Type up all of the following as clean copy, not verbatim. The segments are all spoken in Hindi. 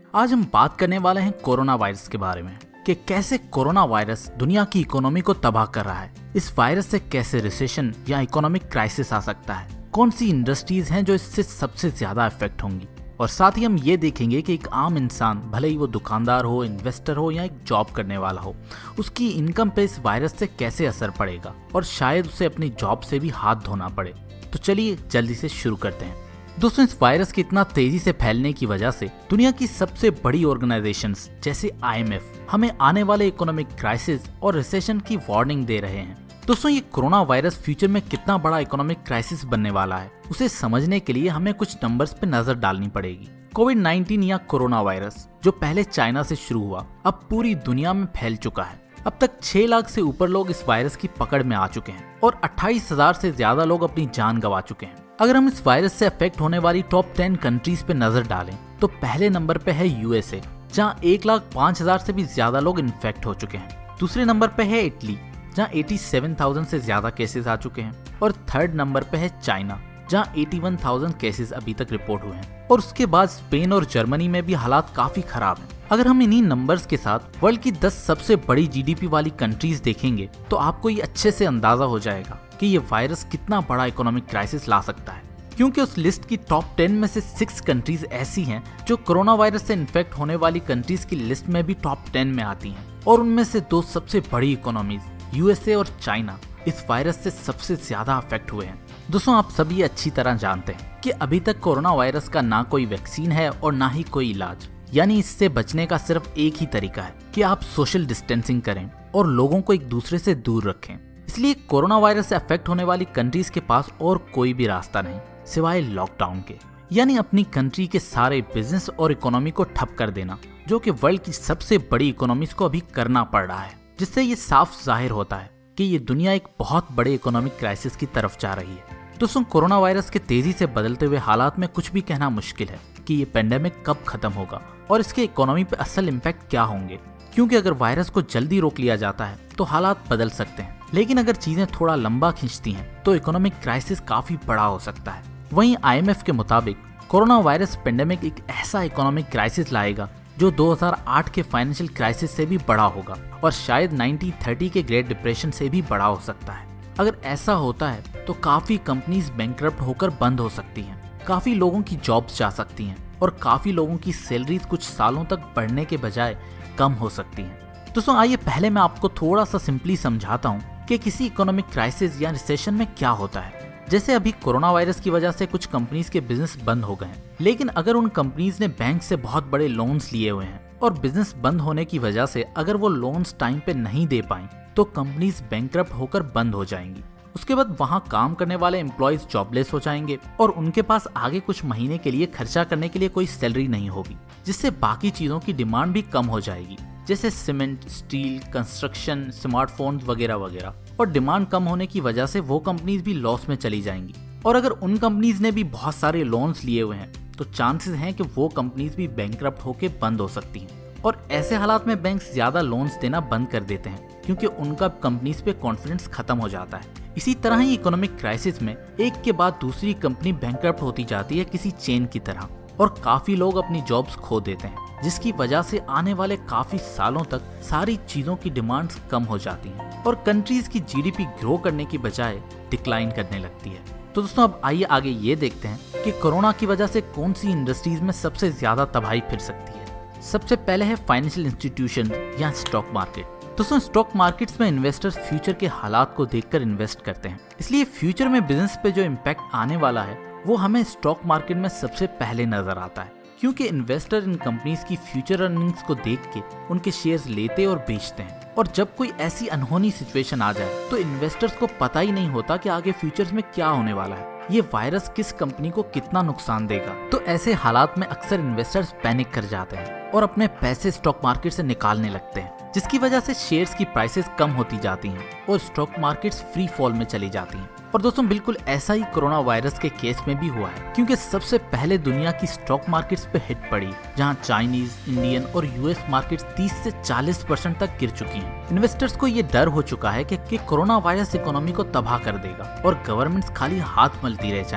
आज हम बात करने वाले हैं कोरोना वायरस के बारे में कि कैसे कोरोना वायरस दुनिया की इकोनॉमी को तबाह कर रहा है। इस वायरस से कैसे रिसेशन या इकोनॉमिक क्राइसिस आ सकता है, कौन सी इंडस्ट्रीज हैं जो इससे सबसे ज्यादा इफेक्ट होंगी, और साथ ही हम ये देखेंगे कि एक आम इंसान, भले ही वो दुकानदार हो, इन्वेस्टर हो या एक जॉब करने वाला हो, उसकी इनकम पे इस वायरस से कैसे असर पड़ेगा और शायद उसे अपनी जॉब से भी हाथ धोना पड़े। तो चलिए जल्दी से शुरू करते हैं। दोस्तों, इस वायरस के इतना तेजी से फैलने की वजह से दुनिया की सबसे बड़ी ऑर्गेनाइजेशंस जैसे IMF हमें आने वाले इकोनॉमिक क्राइसिस और रिसेशन की वार्निंग दे रहे हैं। दोस्तों, ये कोरोना वायरस फ्यूचर में कितना बड़ा इकोनॉमिक क्राइसिस बनने वाला है, उसे समझने के लिए हमें कुछ नंबर्स पे नजर डालनी पड़ेगी। कोविड-19 या कोरोना वायरस जो पहले चाइना से शुरू हुआ, अब पूरी दुनिया में फैल चुका है। अब तक 6 लाख से ऊपर लोग इस वायरस की पकड़ में आ चुके हैं और 28,000 से ज्यादा लोग अपनी जान गंवा चुके हैं। अगर हम इस वायरस से अफेक्ट होने वाली टॉप 10 कंट्रीज पे नजर डालें तो पहले नंबर पे है USA, जहां 1,05,000 से भी ज्यादा लोग इन्फेक्ट हो चुके हैं। दूसरे नंबर पे है इटली, जहां 87,000 से ज्यादा केसेस आ चुके हैं, और थर्ड नंबर पे है चाइना, जहां 81,000 केसेस अभी तक रिपोर्ट हुए हैं। और उसके बाद स्पेन और जर्मनी में भी हालात काफी खराब हैं। अगर हम इन्हीं नंबर्स के साथ वर्ल्ड की 10 सबसे बड़ी GDP वाली कंट्रीज देखेंगे तो आपको ये अच्छे से अंदाजा हो जाएगा कि ये वायरस कितना बड़ा इकोनॉमिक क्राइसिस ला सकता है, क्योंकि उस लिस्ट की टॉप 10 में से 6 कंट्रीज ऐसी हैं जो कोरोना वायरस से इन्फेक्ट होने वाली कंट्रीज की लिस्ट में भी टॉप 10 में आती हैं, और उनमें से 2 सबसे बड़ी इकोनॉमीज USA और चाइना इस वायरस से सबसे ज्यादा अफेक्ट हुए हैं। दोस्तों, आप सभी अच्छी तरह जानते हैं कि अभी तक कोरोना वायरस का ना कोई वैक्सीन है और ना ही कोई इलाज, यानी इससे बचने का सिर्फ एक ही तरीका है कि आप सोशल डिस्टेंसिंग करें और लोगों को एक दूसरे से दूर रखें। इसलिए कोरोना वायरस से अफेक्ट होने वाली कंट्रीज के पास और कोई भी रास्ता नहीं सिवाय लॉकडाउन के, यानी अपनी कंट्री के सारे बिजनेस और इकोनॉमी को ठप कर देना, जो कि वर्ल्ड की सबसे बड़ी इकोनॉमीज को अभी करना पड़ रहा है। जिससे ये साफ जाहिर होता है कि ये दुनिया एक बहुत बड़े इकोनॉमिक क्राइसिस की तरफ जा रही है। दोस्तों, कोरोना वायरस के तेजी से बदलते हुए हालात में कुछ भी कहना मुश्किल है कि ये पेंडेमिक कब खत्म होगा और इसके इकोनॉमी पे असल इम्पैक्ट क्या होंगे, क्योंकि अगर वायरस को जल्दी रोक लिया जाता है तो हालात बदल सकते हैं, लेकिन अगर चीजें थोड़ा लंबा खींचती हैं तो इकोनॉमिक क्राइसिस काफी बड़ा हो सकता है। वहीं IMF के मुताबिक कोरोना वायरस पेंडेमिक एक ऐसा इकोनॉमिक क्राइसिस लाएगा जो 2008 के फाइनेंशियल क्राइसिस से भी बड़ा होगा और शायद 1930 के ग्रेट डिप्रेशन से भी बड़ा हो सकता है। अगर ऐसा होता है तो काफी कंपनीज बैंकरप्ट होकर बंद हो सकती हैं, काफी लोगों की जॉब्स जा सकती हैं और काफी लोगों की सैलरीज कुछ सालों तक बढ़ने के बजाय कम हो सकती हैं। दोस्तों, आइए पहले मैं आपको थोड़ा सा सिंपली समझाता हूँ कि किसी इकोनॉमिक क्राइसिस या रिसेशन में क्या होता है। जैसे अभी कोरोना वायरस की वजह से कुछ कंपनीज के बिजनेस बंद हो गए हैं, लेकिन अगर उन कंपनीज ने बैंक से बहुत बड़े लोन्स लिए हुए हैं और बिजनेस बंद होने की वजह से अगर वो लोन्स टाइम पे नहीं दे पाई तो कंपनीज बैंकरप्ट होकर बंद हो जाएंगी। उसके बाद वहाँ काम करने वाले एम्प्लॉयज जॉबलेस हो जाएंगे और उनके पास आगे कुछ महीने के लिए खर्चा करने के लिए कोई सैलरी नहीं होगी, जिससे बाकी चीजों की डिमांड भी कम हो जाएगी, जैसे सीमेंट, स्टील, कंस्ट्रक्शन, स्मार्टफोन्स वगैरह वगैरह। और डिमांड कम होने की वजह से वो कंपनीज भी लॉस में चली जाएंगी। और अगर उन कंपनीज ने भी बहुत सारे लोन्स लिए हुए हैं तो चांसेस हैं कि वो कंपनीज भी बैंकरप्ट होके बंद हो सकती हैं। और ऐसे हालात में बैंक्स ज्यादा लोन्स देना बंद कर देते हैं, क्योंकि उनका कंपनीज पे कॉन्फिडेंस खत्म हो जाता है। इसी तरह ही इकोनॉमिक क्राइसिस में एक के बाद दूसरी कंपनी बैंकरप्ट होती जाती है किसी चेन की तरह, और काफी लोग अपनी जॉब्स खो देते हैं, जिसकी वजह से आने वाले काफी सालों तक सारी चीजों की डिमांड्स कम हो जाती हैं और कंट्रीज की GDP ग्रो करने की बजाय डिक्लाइन करने लगती है। तो दोस्तों, अब आइए आगे ये देखते हैं कि कोरोना की वजह से कौन सी इंडस्ट्रीज में सबसे ज्यादा तबाही फिर सकती है। सबसे पहले है फाइनेंशियल इंस्टीट्यूशन या स्टॉक मार्केट। दोस्तों, स्टॉक मार्केट्स में इन्वेस्टर्स फ्यूचर के हालात को देखकर इन्वेस्ट करते हैं, इसलिए फ्यूचर में बिजनेस पे जो इम्पैक्ट आने वाला है वो हमें स्टॉक मार्केट में सबसे पहले नजर आता है, क्योंकि इन्वेस्टर इन कंपनीज की फ्यूचर अर्निंग्स को देख के उनके शेयर्स लेते और बेचते हैं। और जब कोई ऐसी अनहोनी सिचुएशन आ जाए तो इन्वेस्टर्स को पता ही नहीं होता कि आगे फ्यूचर्स में क्या होने वाला है, ये वायरस किस कंपनी को कितना नुकसान देगा। तो ऐसे हालात में अक्सर इन्वेस्टर्स पैनिक कर जाते हैं और अपने पैसे स्टॉक मार्केट से निकालने लगते हैं, जिसकी वजह से शेयर्स की प्राइसेस कम होती जाती हैं और स्टॉक मार्केट्स फ्री फॉल में चली जाती हैं। और दोस्तों, बिल्कुल ऐसा ही कोरोना वायरस के केस में भी हुआ है, क्योंकि सबसे पहले दुनिया की स्टॉक मार्केट्स पे हिट पड़ी, जहां चाइनीज, इंडियन और US मार्केट्स 30 से 40% तक गिर चुकी हैं। इन्वेस्टर्स को ये डर हो चुका है कि कोरोना वायरस इकोनॉमी को तबाह कर देगा और गवर्नमेंट्स खाली हाथ मलती रह जाएंगी।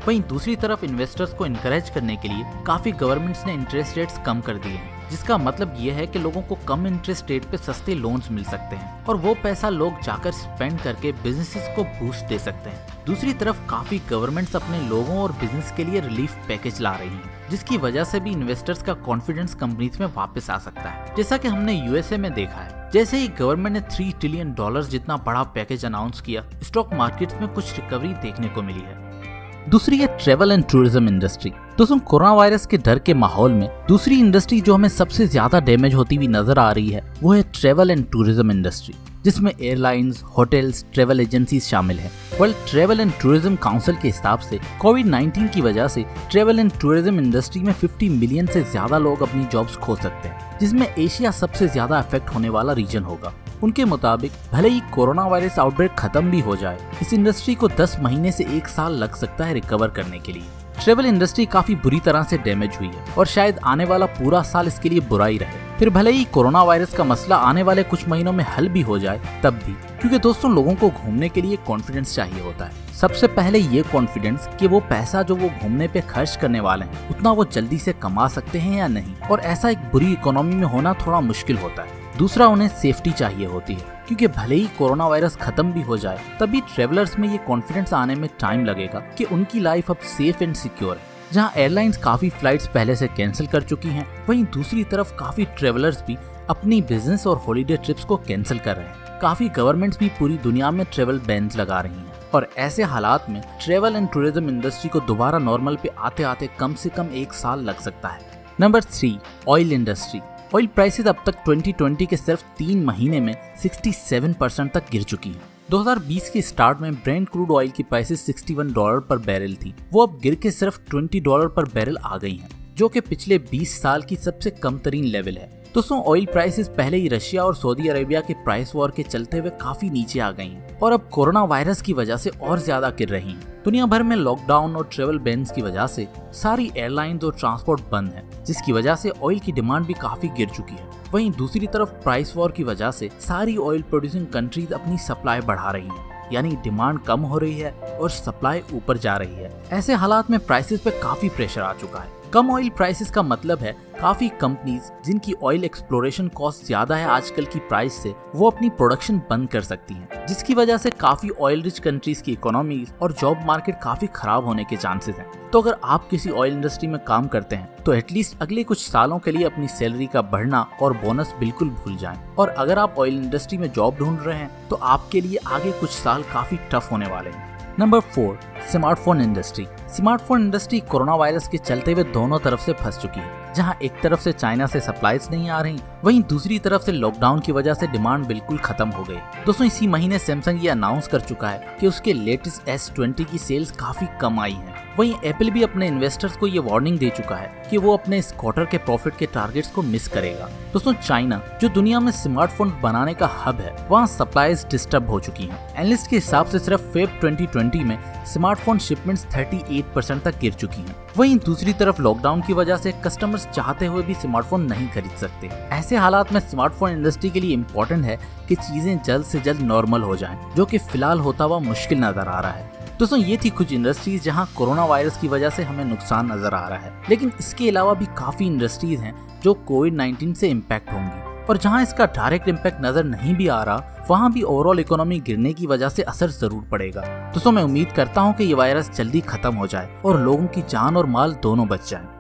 वहीं दूसरी तरफ इन्वेस्टर्स को इनकरेज करने के लिए काफी गवर्नमेंट्स ने इंटरेस्ट रेट्स कम कर दिए हैं, जिसका मतलब ये है कि लोगों को कम इंटरेस्ट रेट पे सस्ते लोन्स मिल सकते हैं और वो पैसा लोग जाकर स्पेंड करके बिजनेसेस को बूस्ट दे सकते हैं। दूसरी तरफ काफी गवर्नमेंट्स अपने लोगों और बिजनेस के लिए रिलीफ पैकेज ला रही हैं, जिसकी वजह से भी इन्वेस्टर्स का कॉन्फिडेंस कंपनीज में वापस आ सकता है, जैसा कि हमने यूएसए में देखा है। जैसे ही गवर्नमेंट ने $3 ट्रिलियन जितना बड़ा पैकेज अनाउंस किया, स्टॉक मार्केट्स में कुछ रिकवरी देखने को मिली है। दूसरी है ट्रेवल एंड टूरिज्म इंडस्ट्री। दोस्तों, कोरोना वायरस के डर के माहौल में दूसरी इंडस्ट्री जो हमें सबसे ज्यादा डैमेज होती हुई नजर आ रही है वो है ट्रेवल एंड टूरिज्म इंडस्ट्री, जिसमें एयरलाइंस, होटल्स, ट्रेवल एजेंसीज शामिल है। World travel and tourism council के हिसाब से कोविड-19 की वजह से ट्रेवल एंड टूरिज्म इंडस्ट्री में 50 मिलियन से ज्यादा लोग अपनी जॉब्स खो सकते हैं, जिसमें एशिया सबसे ज्यादा अफेक्ट होने वाला रीजन होगा। उनके मुताबिक भले ही कोरोना वायरस आउटब्रेक खत्म भी हो जाए, इस इंडस्ट्री को 10 महीने से 1 साल लग सकता है रिकवर करने के लिए। ट्रेवल इंडस्ट्री काफी बुरी तरह से डैमेज हुई है और शायद आने वाला पूरा साल इसके लिए बुरा ही रहे। फिर भले ही कोरोना वायरस का मसला आने वाले कुछ महीनों में हल भी हो जाए तब भी, क्योंकि दोस्तों लोगों को घूमने के लिए कॉन्फिडेंस चाहिए होता है। सबसे पहले ये कॉन्फिडेंस कि वो पैसा जो वो घूमने पे खर्च करने वाले हैं उतना वो जल्दी से कमा सकते हैं या नहीं, और ऐसा एक बुरी इकोनॉमी में होना थोड़ा मुश्किल होता है। दूसरा, उन्हें सेफ्टी चाहिए होती है, क्योंकि भले ही कोरोना वायरस खत्म भी हो जाए तभी ट्रेवलर्स में ये कॉन्फिडेंस आने में टाइम लगेगा कि उनकी लाइफ अब सेफ एंड सिक्योर है। जहां एयरलाइंस काफी फ्लाइट्स पहले से कैंसिल कर चुकी हैं, वहीं दूसरी तरफ काफी ट्रेवलर्स भी अपनी बिजनेस और हॉलीडे ट्रिप्स को कैंसिल कर रहे हैं। काफी गवर्नमेंट्स भी पूरी दुनिया में ट्रेवल बैन्स लगा रही हैं, और ऐसे हालात में ट्रेवल एंड टूरिज्म इंडस्ट्री को दोबारा नॉर्मल पे आते आते कम से कम 1 साल लग सकता है। Number 3, oil industry. Oil prices अब तक 2020 के सिर्फ 3 महीने में 67% तक गिर चुकी हैं। 2020 के स्टार्ट में ब्रेंट क्रूड ऑयल की प्राइसेस $61 पर बैरल थी, वो अब गिर के सिर्फ $20 पर बैरल आ गई हैं, जो कि पिछले 20 साल की सबसे कम तरीन लेवल है। दोस्तों, ऑयल प्राइसेस पहले ही रशिया और सऊदी अरेबिया के प्राइस वॉर के चलते हुए काफी नीचे आ गई हैं और अब कोरोना वायरस की वजह से और ज्यादा गिर रही हैं। दुनिया भर में लॉकडाउन और ट्रेवल बैन्स की वजह से सारी एयरलाइंस और ट्रांसपोर्ट बंद है, जिसकी वजह से ऑयल की डिमांड भी काफी गिर चुकी है। वहीं दूसरी तरफ प्राइस वॉर की वजह से सारी ऑयल प्रोड्यूसिंग कंट्रीज अपनी सप्लाई बढ़ा रही हैं, यानी डिमांड कम हो रही है और सप्लाई ऊपर जा रही है। ऐसे हालात में प्राइसेस पे काफी प्रेशर आ चुका है। कम ऑयल प्राइसेस का मतलब है काफी कंपनीज जिनकी ऑयल एक्सप्लोरेशन कॉस्ट ज्यादा है आजकल की प्राइस से, वो अपनी प्रोडक्शन बंद कर सकती हैं, जिसकी वजह से काफी ऑयल रिच कंट्रीज की इकोनॉमीज और जॉब मार्केट काफी खराब होने के चांसेस हैं। तो अगर आप किसी ऑयल इंडस्ट्री में काम करते हैं तो एटलीस्ट अगले कुछ सालों के लिए अपनी सैलरी का बढ़ना और बोनस बिल्कुल भूल जाएं। और अगर आप ऑयल इंडस्ट्री में जॉब ढूंढ रहे हैं तो आपके लिए आगे कुछ साल काफी टफ होने वाले हैं। Number 4, smartphone industry. Smartphone industry corona virus के चलते हुए दोनों तरफ से फंस चुकी है, जहां एक तरफ से चाइना से सप्लाईज नहीं आ रही, वहीं दूसरी तरफ से लॉकडाउन की वजह से डिमांड बिल्कुल खत्म हो गई। दोस्तों, इसी महीने सैमसंग ये अनाउंस कर चुका है कि उसके लेटेस्ट S20 की सेल्स काफी कम आई हैं। वहीं एप्पल भी अपने इन्वेस्टर्स को ये वार्निंग दे चुका है कि वो अपने इस क्वार्टर के प्रॉफिट के टारगेट्स को मिस करेगा। दोस्तों, चाइना जो दुनिया में स्मार्टफोन बनाने का हब है, वहाँ सप्लाईज डिस्टर्ब हो चुकी हैं। एनालिस्ट के हिसाब से सिर्फ फेब 2020 में स्मार्टफोन शिपमेंट्स 38% तक गिर चुकी हैं। वहीं दूसरी तरफ लॉकडाउन की वजह से कस्टमर्स चाहते हुए भी स्मार्टफोन नहीं खरीद सकते। ऐसे हालात में स्मार्टफोन इंडस्ट्री के लिए इम्पोर्टेंट है कि चीजें जल्द से जल्द नॉर्मल हो जाएं, जो कि फिलहाल होता हुआ मुश्किल नजर आ रहा है। दोस्तों, ये थी कुछ इंडस्ट्रीज जहां कोरोना वायरस की वजह से हमें नुकसान नजर आ रहा है, लेकिन इसके अलावा भी काफी इंडस्ट्रीज हैं जो कोविड-19 से इम्पैक्ट होंगी, और जहां इसका डायरेक्ट इम्पैक्ट नजर नहीं भी आ रहा, वहां भी ओवरऑल इकोनॉमी गिरने की वजह से असर जरूर पड़ेगा। दोस्तों, मैं उम्मीद करता हूं कि ये वायरस जल्दी खत्म हो जाए और लोगों की जान और माल दोनों बच जाएं।